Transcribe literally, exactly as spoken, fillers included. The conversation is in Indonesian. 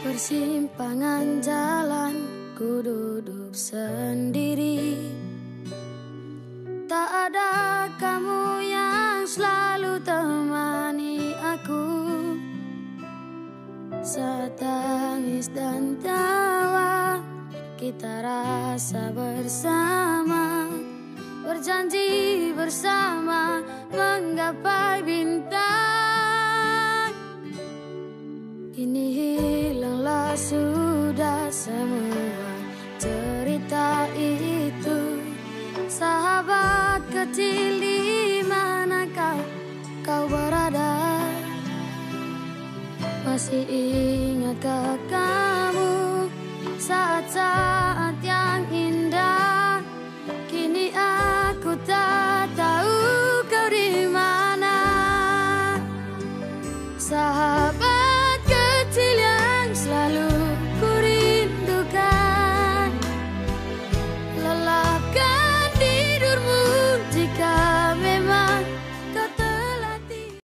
Persimpangan jalan ku duduk sendiri. Tak ada kamu yang selalu temani aku. Saat tangis dan tawa kita rasa bersama. Berjanji bersama menggapai bintang. Kini hilanglah sudah semua cerita itu. Sahabat kecil, di mana kau, kau berada? Masih ingatkah kamu saat-saat yang indah? Kini aku tak tahu kau di mana. Sahabat